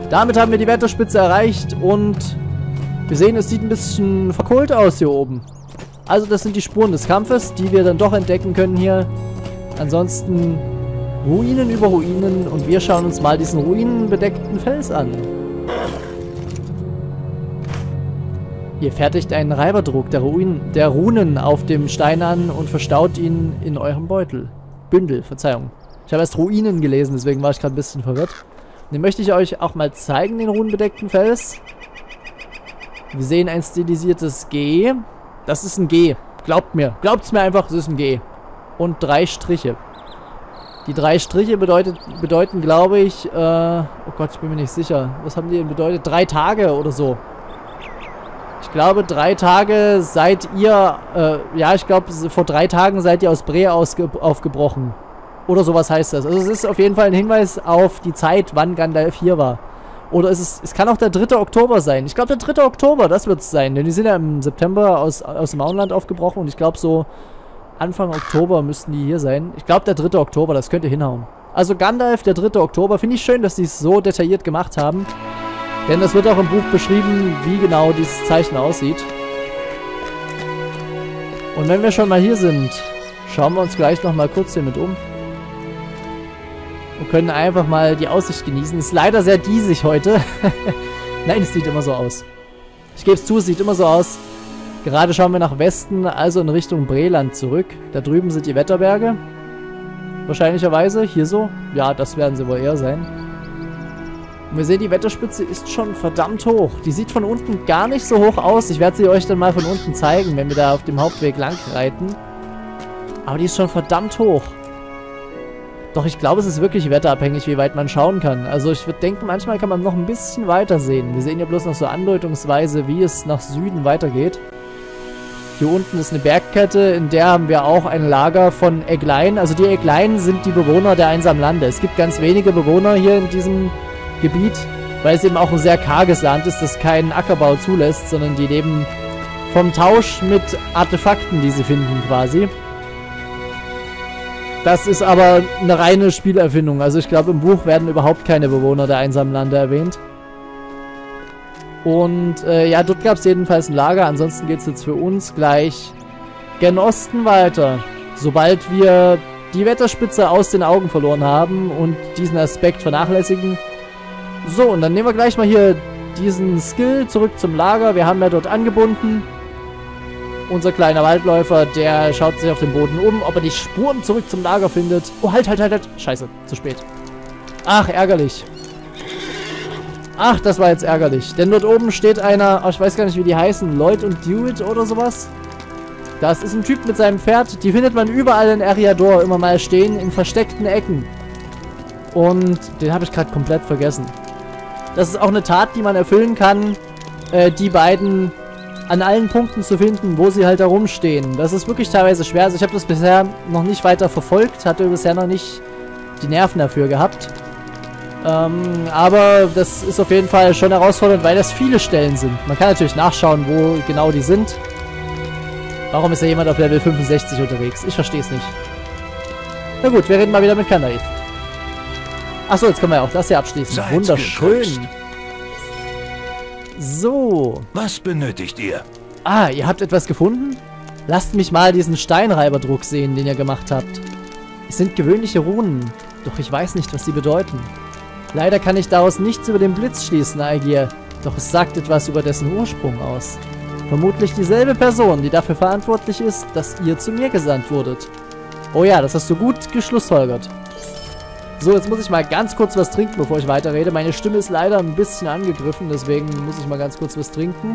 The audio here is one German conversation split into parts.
Damit haben wir die Wetterspitze erreicht und wir sehen, es sieht ein bisschen verkohlt aus hier oben. Also das sind die Spuren des Kampfes, die wir dann doch entdecken können hier. Ansonsten Ruinen über Ruinen und wir schauen uns mal diesen ruinenbedeckten Fels an. Ihr fertigt einen Reiberdruck der Runen auf dem Stein an und verstaut ihn in eurem Bündel, Verzeihung. Ich habe erst Ruinen gelesen, deswegen war ich gerade ein bisschen verwirrt. Den möchte ich euch auch mal zeigen, den runenbedeckten Fels. Wir sehen ein stilisiertes G. Das ist ein G. Glaubt mir. Glaubt's mir einfach, es ist ein G. Und 3 Striche. Die 3 Striche bedeuten, glaube ich, oh Gott, ich bin mir nicht sicher. Was haben die denn bedeutet? 3 Tage oder so. Ich glaube, 3 Tage seid ihr, ja, ich glaube, vor 3 Tagen seid ihr aus Bre aufgebrochen. Oder sowas heißt das. Also es ist auf jeden Fall ein Hinweis auf die Zeit, wann Gandalf hier war. Oder es kann auch der 3. Oktober sein. Ich glaube, der 3. Oktober, das wird es sein. Denn die sind ja im September aus dem Auenland aufgebrochen. Und ich glaube, so Anfang Oktober müssten die hier sein. Ich glaube, der 3. Oktober, das könnte hinhauen. Also Gandalf, der 3. Oktober. Finde ich schön, dass die es so detailliert gemacht haben. Denn es wird auch im Buch beschrieben, wie genau dieses Zeichen aussieht. Und wenn wir schon mal hier sind, schauen wir uns gleich nochmal kurz hier mit um. Und können einfach mal die Aussicht genießen. Ist leider sehr diesig heute. Nein, es sieht immer so aus. Ich gebe es zu, es sieht immer so aus. Gerade schauen wir nach Westen, also in Richtung Breland zurück. Da drüben sind die Wetterberge. Wahrscheinlicherweise. Hier so. Ja, das werden sie wohl eher sein. Und wir sehen, die Wetterspitze ist schon verdammt hoch. Die sieht von unten gar nicht so hoch aus. Ich werde sie euch dann mal von unten zeigen, wenn wir da auf dem Hauptweg lang reiten. Aber die ist schon verdammt hoch. Doch ich glaube, es ist wirklich wetterabhängig, wie weit man schauen kann. Also ich würde denken, manchmal kann man noch ein bisschen weiter sehen. Wir sehen ja bloß noch so andeutungsweise, wie es nach Süden weitergeht. Hier unten ist eine Bergkette, in der haben wir auch ein Lager von Eglein. Also die Eglein sind die Bewohner der einsamen Lande. Es gibt ganz wenige Bewohner hier in diesem Gebiet, weil es eben auch ein sehr karges Land ist, das keinen Ackerbau zulässt, sondern die leben vom Tausch mit Artefakten, die sie finden quasi. Das ist aber eine reine Spielerfindung. Also ich glaube, im Buch werden überhaupt keine Bewohner der einsamen Lande erwähnt. Und ja, dort gab es jedenfalls ein Lager. Ansonsten geht es jetzt für uns gleich gen Osten weiter. Sobald wir die Wetterspitze aus den Augen verloren haben und diesen Aspekt vernachlässigen. So, und dann nehmen wir gleich mal hier diesen Skill zurück zum Lager. Wir haben ja dort angebunden. Unser kleiner Waldläufer, der schaut sich auf dem Boden um, ob er die Spuren zurück zum Lager findet. Oh, halt. Scheiße, zu spät. Ach, ärgerlich. Ach, das war jetzt ärgerlich. Denn dort oben steht einer, oh, ich weiß gar nicht, wie die heißen, Lloyd und Dewitt oder sowas. Das ist ein Typ mit seinem Pferd. Die findet man überall in Eriador immer mal stehen, in versteckten Ecken. Und den habe ich gerade komplett vergessen. Das ist auch eine Tat, die man erfüllen kann, die beiden an allen Punkten zu finden, wo sie halt da rumstehen. Das ist wirklich teilweise schwer. Also ich habe das bisher noch nicht weiter verfolgt, hatte bisher noch nicht die Nerven dafür gehabt. Aber das ist auf jeden Fall schon herausfordernd, weil das viele Stellen sind. Man kann natürlich nachschauen, wo genau die sind. Warum ist da jemand auf Level 65 unterwegs? Ich verstehe es nicht. Na gut, wir reden mal wieder mit Kandalf. Achso, jetzt können wir ja auch das hier abschließen. Seid Wunderschön. gegrüßt. So. Was benötigt ihr? Ah, ihr habt etwas gefunden? Lasst mich mal diesen Steinreiberdruck sehen, den ihr gemacht habt. Es sind gewöhnliche Runen, doch ich weiß nicht, was sie bedeuten. Leider kann ich daraus nichts über den Blitz schließen, Aegir, doch es sagt etwas über dessen Ursprung aus. Vermutlich dieselbe Person, die dafür verantwortlich ist, dass ihr zu mir gesandt wurdet. Oh ja, das hast du gut geschlussfolgert. So, jetzt muss ich mal ganz kurz was trinken, bevor ich weiterrede. Meine Stimme ist leider ein bisschen angegriffen, deswegen muss ich mal ganz kurz was trinken.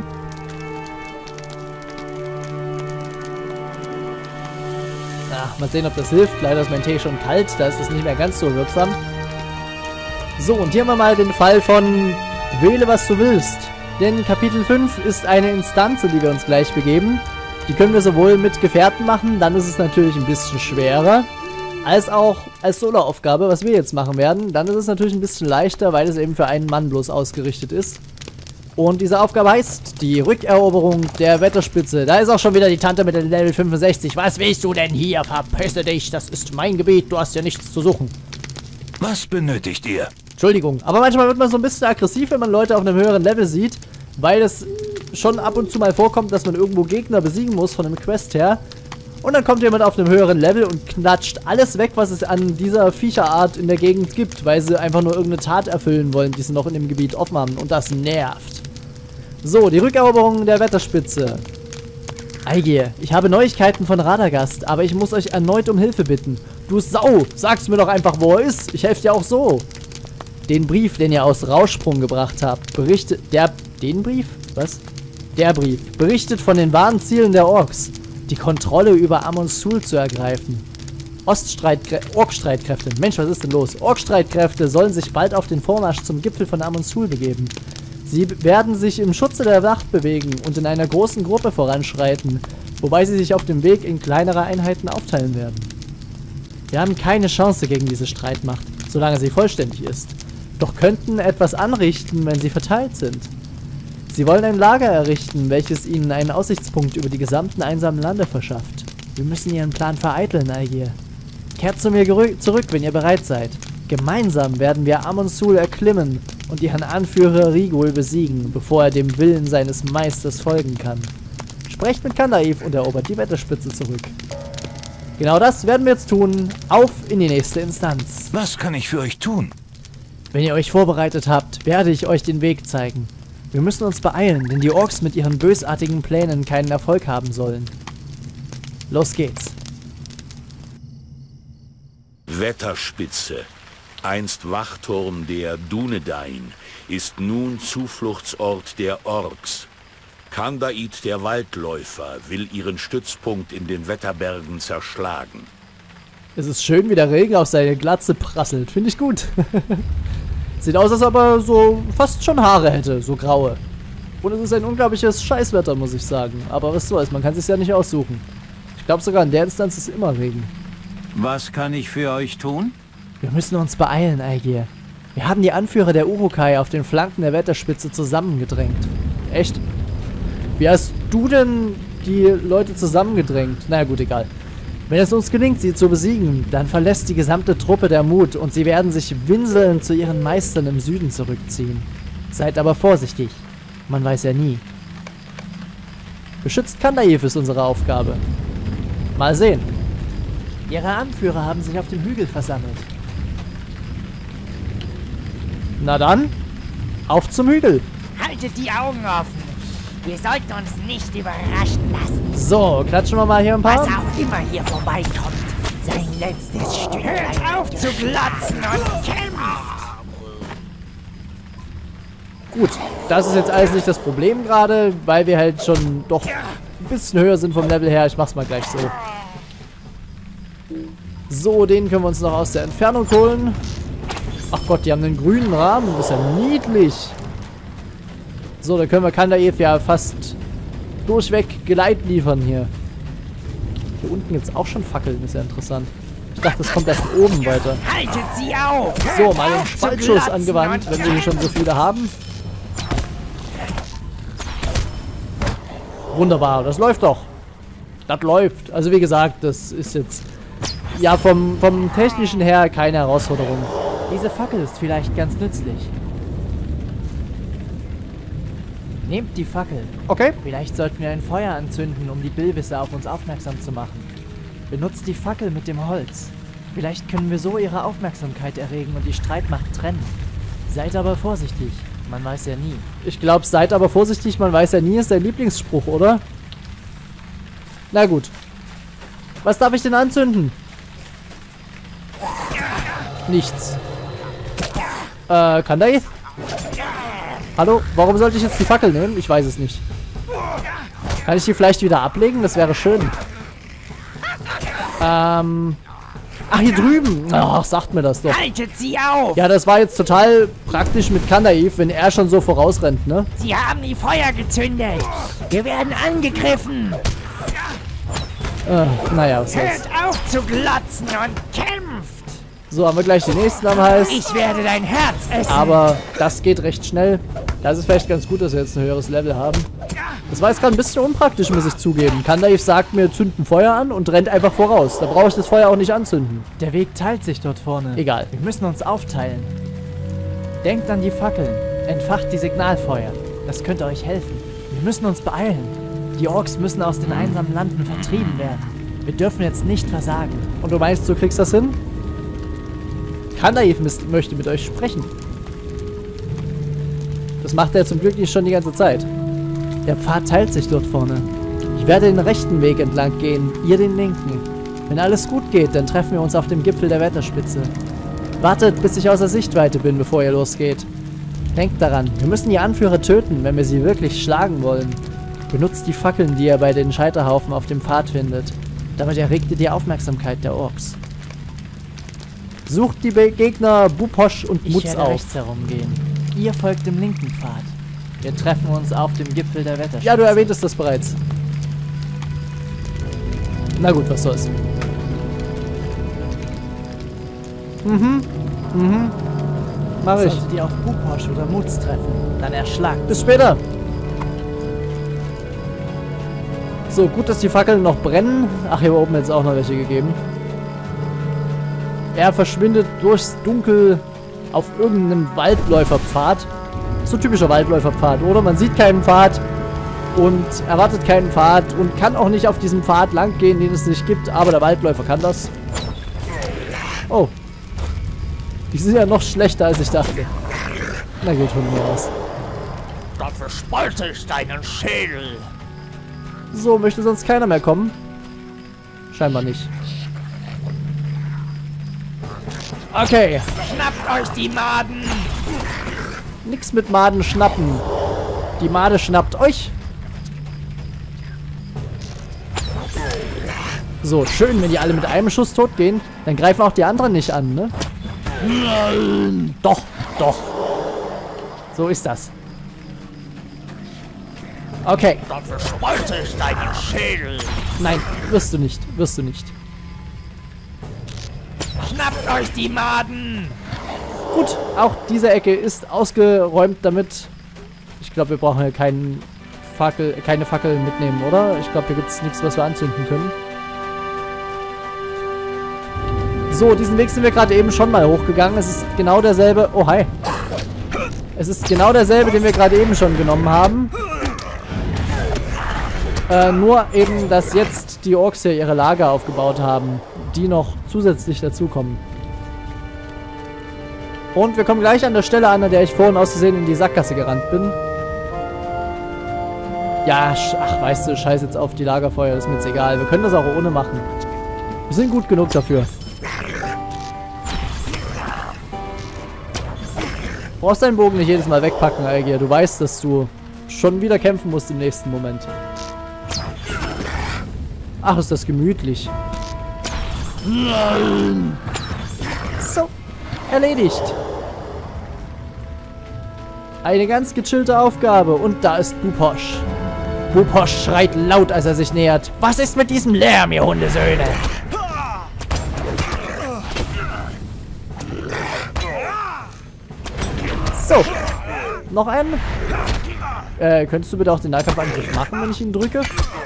Ach, mal sehen, ob das hilft. Leider ist mein Tee schon kalt, da ist es nicht mehr ganz so wirksam. So, und hier haben wir mal den Fall von Wähle, was du willst. Denn Kapitel 5 ist eine Instanz, in die wir uns gleich begeben. Die können wir sowohl mit Gefährten machen, dann ist es natürlich ein bisschen schwerer, als auch als Solo-Aufgabe, was wir jetzt machen werden. Dann ist es natürlich ein bisschen leichter, weil es eben für einen Mann bloß ausgerichtet ist. Und diese Aufgabe heißt die Rückeroberung der Wetterspitze. Da ist auch schon wieder die Tante mit dem Level 65. Was willst du denn hier? Verpisse dich, das ist mein Gebiet, du hast ja nichts zu suchen. Was benötigt ihr? Entschuldigung. Aber manchmal wird man so ein bisschen aggressiv, wenn man Leute auf einem höheren Level sieht, weil es schon ab und zu mal vorkommt, dass man irgendwo Gegner besiegen muss von einem Quest her. Und dann kommt jemand auf einem höheren Level und knatscht alles weg, was es an dieser Viecherart in der Gegend gibt, weil sie einfach nur irgendeine Tat erfüllen wollen, die sie noch in dem Gebiet offen haben. Und das nervt. So, die Rückeroberung der Wetterspitze. Aigir, ich habe Neuigkeiten von Radagast, aber ich muss euch erneut um Hilfe bitten. Du Sau, sag's mir doch einfach, wo er ist. Ich helfe dir auch so. Den Brief, den ihr aus Rauschsprung gebracht habt, berichtet... Den Brief? Was? Der Brief. Berichtet von den wahren Zielen der Orks. Die Kontrolle über Amon-Sul zu ergreifen. Ork-Streitkräfte. Mensch, was ist denn los? Ork-Streitkräfte sollen sich bald auf den Vormarsch zum Gipfel von Amon-Sul begeben. Sie werden sich im Schutze der Wacht bewegen und in einer großen Gruppe voranschreiten, wobei sie sich auf dem Weg in kleinere Einheiten aufteilen werden. Wir haben keine Chance gegen diese Streitmacht, solange sie vollständig ist. Doch könnten etwas anrichten, wenn sie verteilt sind. Sie wollen ein Lager errichten, welches ihnen einen Aussichtspunkt über die gesamten einsamen Lande verschafft. Wir müssen ihren Plan vereiteln, Aigir. Kehrt zu mir zurück, wenn ihr bereit seid. Gemeinsam werden wir Amon-Sul erklimmen und ihren Anführer Rigol besiegen, bevor er dem Willen seines Meisters folgen kann. Sprecht mit Kandaev und erobert die Wetterspitze zurück. Genau das werden wir jetzt tun. Auf in die nächste Instanz. Was kann ich für euch tun? Wenn ihr euch vorbereitet habt, werde ich euch den Weg zeigen. Wir müssen uns beeilen, denn die Orks mit ihren bösartigen Plänen keinen Erfolg haben sollen. Los geht's. Wetterspitze, einst Wachturm der Dunedain, ist nun Zufluchtsort der Orks. Kandaid der Waldläufer will ihren Stützpunkt in den Wetterbergen zerschlagen. Es ist schön, wie der Regen auf seine Glatze prasselt. Finde ich gut. Sieht aus, als ob er so fast schon Haare hätte, so graue. Und es ist ein unglaubliches Scheißwetter, muss ich sagen. Aber was soll's, man kann es ja nicht aussuchen. Ich glaube sogar in der Instanz ist immer Regen. Was kann ich für euch tun? Wir müssen uns beeilen, Aigir. Wir haben die Anführer der Urukai auf den Flanken der Wetterspitze zusammengedrängt. Echt? Wie hast du denn die Leute zusammengedrängt? Naja gut, egal. Wenn es uns gelingt, sie zu besiegen, dann verlässt die gesamte Truppe der Mut und sie werden sich winselnd zu ihren Meistern im Süden zurückziehen. Seid aber vorsichtig. Man weiß ja nie. Beschützt Kandaev ist unsere Aufgabe. Mal sehen. Ihre Anführer haben sich auf dem Hügel versammelt. Na dann, auf zum Hügel. Haltet die Augen offen. Wir sollten uns nicht überraschen lassen. So, klatschen wir mal hier ein paar. Was auch immer hier vorbeikommt. Sein letztes Stück. Hört auf zu glotzen und kämpft. Gut, das ist jetzt alles nicht das Problem gerade, weil wir halt schon doch ein bisschen höher sind vom Level her. Ich mach's mal gleich so. So, den können wir uns noch aus der Entfernung holen. Ach Gott, die haben einen grünen Rahmen. Das ist ja niedlich. So, da können wir Kandaev ja fast durchweg Geleit liefern hier. Hier unten gibt es auch schon Fackeln, ist ja interessant. Ich dachte, das kommt erst oben weiter. Haltet sie auf! So, mal den Spaltschuss angewandt, wenn wir hier schon so viele haben. Wunderbar, das läuft doch. Das läuft. Also wie gesagt, das ist jetzt ja vom Technischen her keine Herausforderung. Diese Fackel ist vielleicht ganz nützlich. Nehmt die Fackel. Okay. Vielleicht sollten wir ein Feuer anzünden, um die Bilbisse auf uns aufmerksam zu machen. Benutzt die Fackel mit dem Holz. Vielleicht können wir so ihre Aufmerksamkeit erregen und die Streitmacht trennen. Seid aber vorsichtig. Man weiß ja nie. Ich glaube, seid aber vorsichtig, man weiß ja nie, ist dein Lieblingsspruch, oder? Na gut. Was darf ich denn anzünden? Nichts. Kandaev? Hallo? Warum sollte ich jetzt die Fackel nehmen? Ich weiß es nicht. Kann ich die vielleicht wieder ablegen? Das wäre schön. Ach, hier drüben. Ach, sagt mir das doch. Haltet sie auf! Ja, das war jetzt total praktisch mit Kandaev, wenn er schon so vorausrennt, ne? Sie haben die Feuer gezündet. Wir werden angegriffen. Naja, was soll's. Hört auf zu glotzen und kämpft. So, haben wir gleich den nächsten am Hals. Ich werde dein Herz essen. Aber das geht recht schnell. Da ist es vielleicht ganz gut, dass wir jetzt ein höheres Level haben. Das war jetzt gerade ein bisschen unpraktisch, muss ich zugeben. Kandaev sagt mir, zünden Feuer an und rennt einfach voraus. Da brauche ich das Feuer auch nicht anzünden. Der Weg teilt sich dort vorne. Egal. Wir müssen uns aufteilen. Denkt an die Fackeln. Entfacht die Signalfeuer. Das könnte euch helfen. Wir müssen uns beeilen. Die Orks müssen aus den einsamen Landen vertrieben werden. Wir dürfen jetzt nicht versagen. Und du meinst, du kriegst das hin? Kandaev möchte mit euch sprechen. Das macht er zum Glück nicht schon die ganze Zeit. Der Pfad teilt sich dort vorne. Ich werde den rechten Weg entlang gehen, ihr den linken. Wenn alles gut geht, dann treffen wir uns auf dem Gipfel der Wetterspitze. Wartet, bis ich außer Sichtweite bin, bevor ihr losgeht. Denkt daran, wir müssen die Anführer töten, wenn wir sie wirklich schlagen wollen. Benutzt die Fackeln, die ihr bei den Scheiterhaufen auf dem Pfad findet. Damit erregt ihr die Aufmerksamkeit der Orks. Sucht die Gegner Buposch und Mutz auf. Ich werde rechts herumgehen. Ihr folgt dem linken Pfad. Wir treffen uns auf dem Gipfel der Wetterspitze. Ja, du erwähntest das bereits. Na gut, was soll's. Mach ich. Solltet ihr auf Buposch oder Mutz treffen, dann erschlagt. Bis später. So, gut, dass die Fackeln noch brennen. Ach, hier oben hätte es auch noch welche gegeben. Er verschwindet durchs Dunkel auf irgendeinem Waldläuferpfad. So typischer Waldläuferpfad, oder? Man sieht keinen Pfad und erwartet keinen Pfad und kann auch nicht auf diesem Pfad lang gehen, den es nicht gibt, aber der Waldläufer kann das. Oh. Die sind ja noch schlechter, als ich dachte. Na gut, von mir aus. Dafür spalte ich deinen Schädel. So, möchte sonst keiner mehr kommen? Scheinbar nicht. Okay. Schnappt euch die Maden. Nix mit Maden schnappen. Die Made schnappt euch. So, schön, wenn die alle mit einem Schuss tot gehen, dann greifen auch die anderen nicht an, ne? Nein. Doch, doch. So ist das. Okay. Dafür spalte ich deinen Schädel. Nein, wirst du nicht. Wirst du nicht. Schnappt euch die Maden. Gut, auch diese Ecke ist ausgeräumt damit. Ich glaube, wir brauchen ja keine Fackeln mitnehmen, oder? Ich glaube, hier gibt es nichts, was wir anzünden können. So, diesen Weg sind wir gerade eben schon mal hochgegangen. Es ist genau derselbe... Oh, hi. Es ist genau derselbe, den wir gerade eben schon genommen haben. Nur eben, dass jetzt die Orks hier ihre Lager aufgebaut haben, die noch zusätzlich dazukommen. Und wir kommen gleich an der Stelle an der ich vorhin aus Versehen in die Sackgasse gerannt bin. Ja, ach, weißt du, scheiß jetzt auf die Lagerfeuer, ist mir jetzt egal. Wir können das auch ohne machen. Wir sind gut genug dafür. Du brauchst deinen Bogen nicht jedes Mal wegpacken, Algier. Du weißt, dass du schon wieder kämpfen musst im nächsten Moment. Ach, ist das gemütlich. Nein. So, erledigt. Eine ganz gechillte Aufgabe. Und da ist Buposch. Buposch schreit laut, als er sich nähert. Was ist mit diesem Lärm, ihr Hundesöhne? So. Noch einen? Könntest du bitte auch den Nahkampfangriff machen, wenn ich ihn drücke?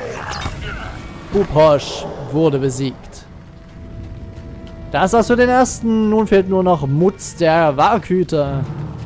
Buposch wurde besiegt. Das war's für den ersten. Nun fehlt nur noch Mutz, der Warghüter.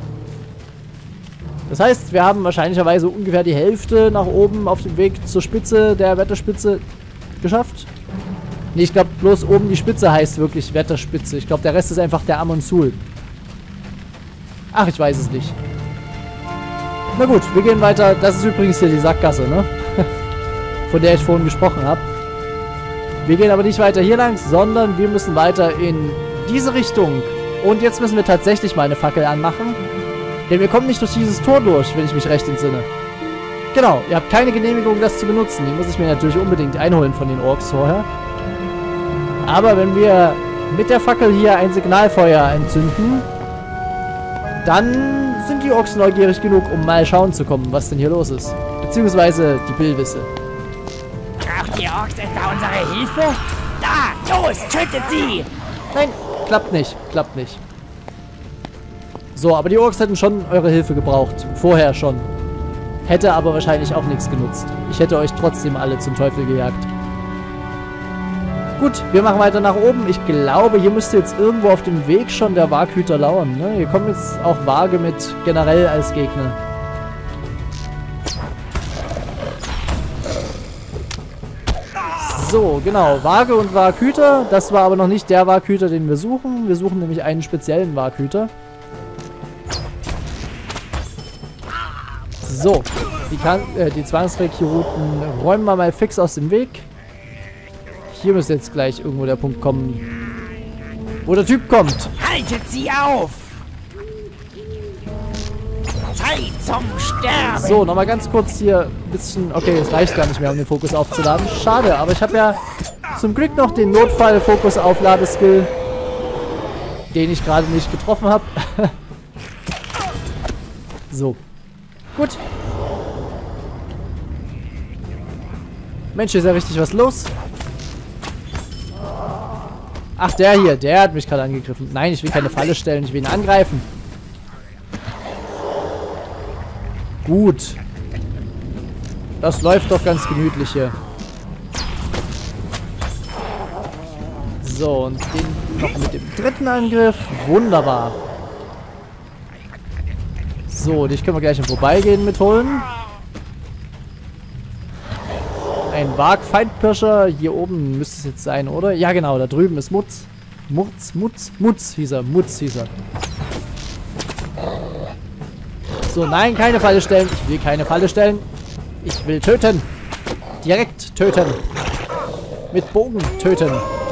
Das heißt, wir haben wahrscheinlicherweise ungefähr die Hälfte nach oben auf dem Weg zur Spitze der Wetterspitze geschafft. Nee, ich glaube bloß oben die Spitze heißt wirklich Wetterspitze. Ich glaube, der Rest ist einfach der Amonsul. Ach, ich weiß es nicht. Na gut, wir gehen weiter. Das ist übrigens hier die Sackgasse, ne? Von der ich vorhin gesprochen habe. Wir gehen aber nicht weiter hier lang, sondern wir müssen weiter in diese Richtung. Und jetzt müssen wir tatsächlich mal eine Fackel anmachen. Denn wir kommen nicht durch dieses Tor durch, wenn ich mich recht entsinne. Genau, ihr habt keine Genehmigung, das zu benutzen. Die muss ich mir natürlich unbedingt einholen von den Orks vorher. Aber wenn wir mit der Fackel hier ein Signalfeuer entzünden, dann sind die Orks neugierig genug, um mal schauen zu kommen, was denn hier los ist. Beziehungsweise die Billwisse. Braucht ihr Orks etwa unsere Hilfe? Da, los, tötet sie! Nein, klappt nicht, klappt nicht. So, aber die Orks hätten schon eure Hilfe gebraucht. Vorher schon. Hätte aber wahrscheinlich auch nichts genutzt. Ich hätte euch trotzdem alle zum Teufel gejagt. Gut, wir machen weiter nach oben. Ich glaube, hier müsste jetzt irgendwo auf dem Weg schon der Waghüter lauern. Ne? Hier kommen jetzt auch Waage mit generell als Gegner. So, genau. Waage und Waghüter. Das war aber noch nicht der Waghüter, den wir suchen. Wir suchen nämlich einen speziellen Waghüter. So, die Zwangsrekruten räumen wir mal fix aus dem Weg. Hier müsste jetzt gleich irgendwo der Punkt kommen, wo der Typ kommt. Haltet sie auf! Zeit zum Sterben! So, nochmal ganz kurz hier ein bisschen... Okay, es reicht gar nicht mehr, um den Fokus aufzuladen. Schade, aber ich habe ja zum Glück noch den Notfall-Fokus-Aufladeskill, den ich gerade nicht getroffen habe. So. Gut. Mensch, hier ist ja richtig was los. Ach, der hier, der hat mich gerade angegriffen. Nein, ich will keine Falle stellen, ich will ihn angreifen. Gut. Das läuft doch ganz gemütlich hier. So, und den noch mit dem dritten Angriff. Wunderbar. So, dich können wir gleich im Vorbeigehen mitholen. Ein Wag-Feindpirscher. Hier oben müsste es jetzt sein, oder? Ja, genau. Da drüben ist Mutz. Mutz hieß er. Mutz hieß er. So, nein, keine Falle stellen. Ich will keine Falle stellen. Ich will töten. Direkt töten. Mit Bogen töten.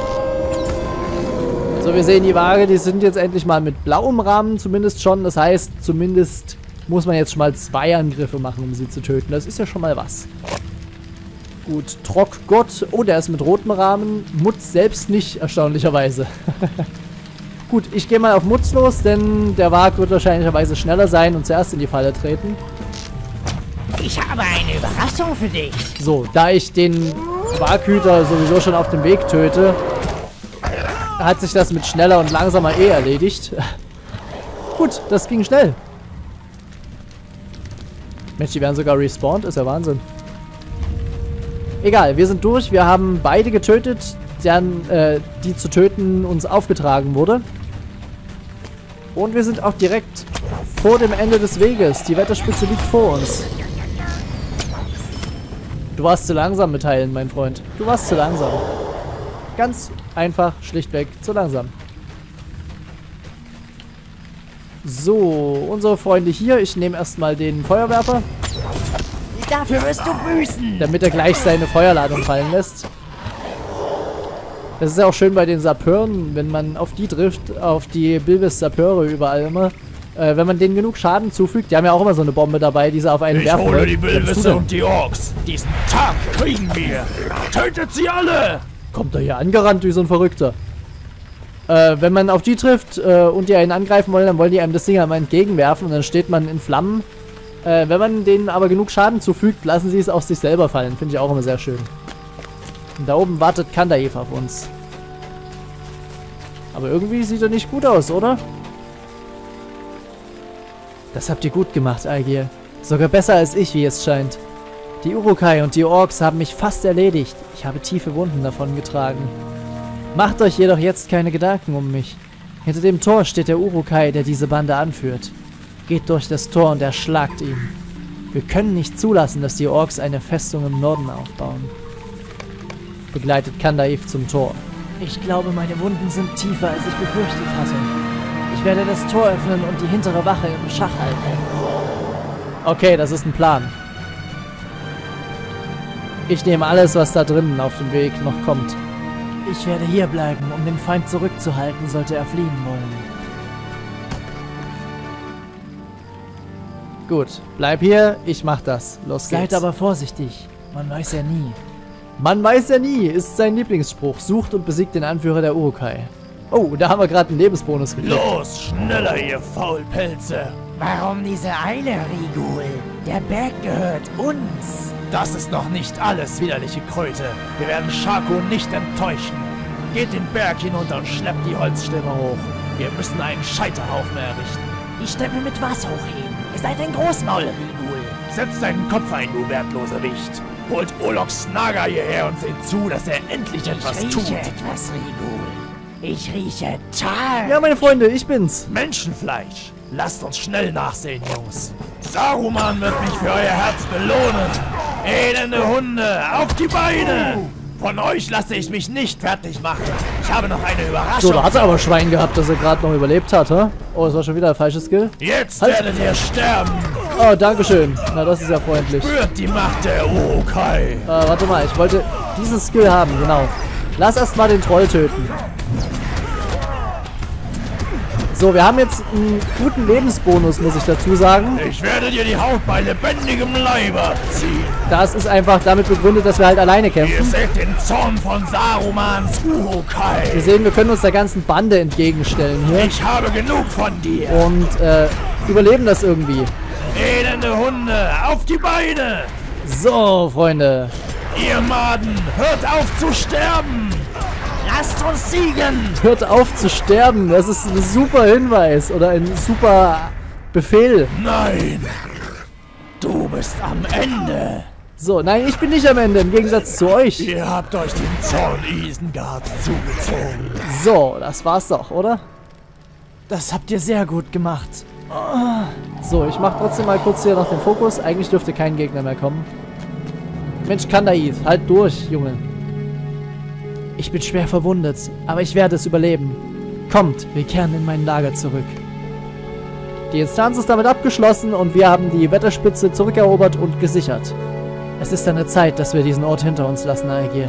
So, wir sehen die Waage. Die sind jetzt endlich mal mit blauem Rahmen zumindest schon. Das heißt, zumindest muss man jetzt schon mal 2 Angriffe machen, um sie zu töten. Das ist ja schon mal was. Gut, Trockgott. Oh, der ist mit rotem Rahmen. Mutz selbst nicht, erstaunlicherweise. Gut, ich gehe mal auf Mutz los, denn der Wag wird wahrscheinlicherweise schneller sein und zuerst in die Falle treten. Ich habe eine Überraschung für dich. So, da ich den Waghüter sowieso schon auf dem Weg töte, hat sich das mit schneller und langsamer erledigt. Gut, das ging schnell. Mensch, die werden sogar respawned, ist ja Wahnsinn. Egal, wir sind durch. Wir haben beide getötet, deren, die zu töten uns aufgetragen wurde. Und wir sind auch direkt vor dem Ende des Weges. Die Wetterspitze liegt vor uns. Du warst zu langsam mit Heilen, mein Freund. Du warst zu langsam. Ganz einfach, schlichtweg zu langsam. So, unsere Freunde hier. Ich nehme erstmal den Feuerwerfer. Dafür wirst du büßen. Damit er gleich seine Feuerladung fallen lässt. Das ist ja auch schön bei den Sapeuren, wenn man auf die trifft, auf die Bilbis-Sapeure überall immer. Wenn man denen genug Schaden zufügt, die haben ja auch immer so eine Bombe dabei, die sie auf einen werfen. Ich hole die Bilbisse und die Orks. Diesen Tag kriegen wir. Tötet sie alle! Kommt er hier angerannt wie so ein Verrückter. Wenn man auf die trifft und die einen angreifen wollen, dann wollen die einem das Ding einmal entgegenwerfen und dann steht man in Flammen. Wenn man denen aber genug Schaden zufügt, lassen sie es auf sich selber fallen. Finde ich auch immer sehr schön. Und da oben wartet Kandaev auf uns. Aber irgendwie sieht er nicht gut aus, oder? Das habt ihr gut gemacht, Aegir. Sogar besser als ich, wie es scheint. Die Uruk-hai und die Orks haben mich fast erledigt. Ich habe tiefe Wunden davon getragen. Macht euch jedoch jetzt keine Gedanken um mich. Hinter dem Tor steht der Uruk-hai, der diese Bande anführt. Geht durch das Tor und erschlagt ihn. Wir können nicht zulassen, dass die Orks eine Festung im Norden aufbauen. Begleitet Kandaev zum Tor. Ich glaube, meine Wunden sind tiefer, als ich befürchtet hatte. Ich werde das Tor öffnen und die hintere Wache im Schach halten. Okay, das ist ein Plan. Ich nehme alles, was da drinnen auf dem Weg noch kommt. Ich werde hier bleiben, um den Feind zurückzuhalten, sollte er fliehen wollen. Gut, bleib hier, ich mach das. Los geht's. Seid aber vorsichtig, man weiß ja nie. Man weiß ja nie, ist sein Lieblingsspruch. Sucht und besiegt den Anführer der Uruk-hai. Oh, da haben wir gerade einen Lebensbonus gekriegt. Los, schneller, ihr Faulpelze! Warum diese Eile, Rigul? Der Berg gehört uns. Das ist noch nicht alles, widerliche Kröte. Wir werden Schako nicht enttäuschen. Geht den Berg hinunter und schleppt die Holzstämme hoch. Wir müssen einen Scheiterhaufen errichten. Die Stämme mit was hochheben? Ihr seid ein Großmaul, Rigul. Setz deinen Kopf ein, du wertloser Wicht. Holt Olox Naga hierher und seht zu, dass er endlich etwas Ich tut. rieche etwas, Rigul. Ich rieche Tal. Ja, meine Freunde, ich bin's. Menschenfleisch. Lasst uns schnell nachsehen, Jungs. Saruman wird mich für euer Herz belohnen. Elende Hunde, auf die Beine! Von euch lasse ich mich nicht fertig machen. Ich habe noch eine Überraschung. So, da hat er aber Schwein gehabt, dass er gerade noch überlebt hat, hä? Oh, das war schon wieder ein falsches Skill. Jetzt Halt. werdet ihr sterben. Oh, dankeschön. Na, das ist ja freundlich. Spürt die Macht der Urukai. Warte mal, ich wollte diesen Skill haben, genau. Lass erstmal den Troll töten. So, wir haben jetzt einen guten Lebensbonus, muss ich dazu sagen. Ich werde dir die Haut bei lebendigem Leibe abziehen. Das ist einfach damit begründet, dass wir halt alleine Ihr kämpfen. seht den Zorn von Sarumans Urukai. Wir sehen, wir können uns der ganzen Bande entgegenstellen hier. Ich habe genug von dir. Und überleben das irgendwie. Elende Hunde, auf die Beine. So, Freunde. Ihr Maden, hört auf zu sterben. Lasst uns siegen. Hört auf zu sterben. Das ist ein super Hinweis oder ein super Befehl. Nein, du bist am Ende. So, nein, ich bin nicht am Ende, im Gegensatz zu euch. Ihr habt euch den Zorn Isengard zugezogen. So, das war's doch, oder? Das habt ihr sehr gut gemacht. So, ich mach trotzdem mal kurz hier noch den Fokus. Eigentlich dürfte kein Gegner mehr kommen. Mensch, Kandaith, halt durch, Junge. Ich bin schwer verwundet, aber ich werde es überleben. Kommt, wir kehren in mein Lager zurück. Die Instanz ist damit abgeschlossen und wir haben die Wetterspitze zurückerobert und gesichert. Es ist an der Zeit, dass wir diesen Ort hinter uns lassen, Aegir.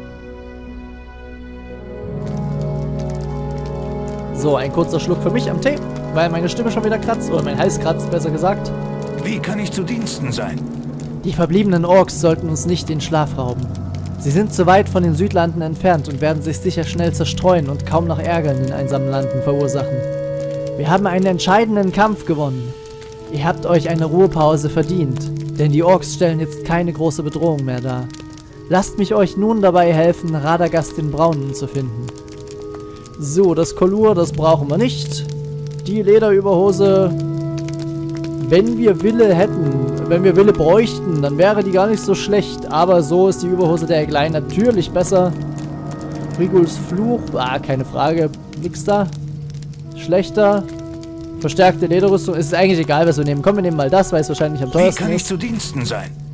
So, ein kurzer Schluck für mich am Tee, weil meine Stimme schon wieder kratzt, oder mein Hals kratzt, besser gesagt. Wie kann ich zu Diensten sein? Die verbliebenen Orks sollten uns nicht den Schlaf rauben. Sie sind zu weit von den Südlanden entfernt und werden sich sicher schnell zerstreuen und kaum noch Ärger in den einsamen Landen verursachen. Wir haben einen entscheidenden Kampf gewonnen. Ihr habt euch eine Ruhepause verdient, denn die Orks stellen jetzt keine große Bedrohung mehr dar. Lasst mich euch nun dabei helfen, Radagast den Braunen zu finden. So, das Kollur, das brauchen wir nicht. Die Lederüberhose, wenn wir Wille hätten, wenn wir Wille bräuchten, dann wäre die gar nicht so schlecht. Aber so ist die Überhose der Eglein natürlich besser. Riguls Fluch, keine Frage, nix da. Schlechter. Verstärkte Lederrüstung, ist eigentlich egal, was wir nehmen. Komm, wir nehmen mal das, weil es wahrscheinlich am Wie teuersten kann ich ist. zu Diensten sein?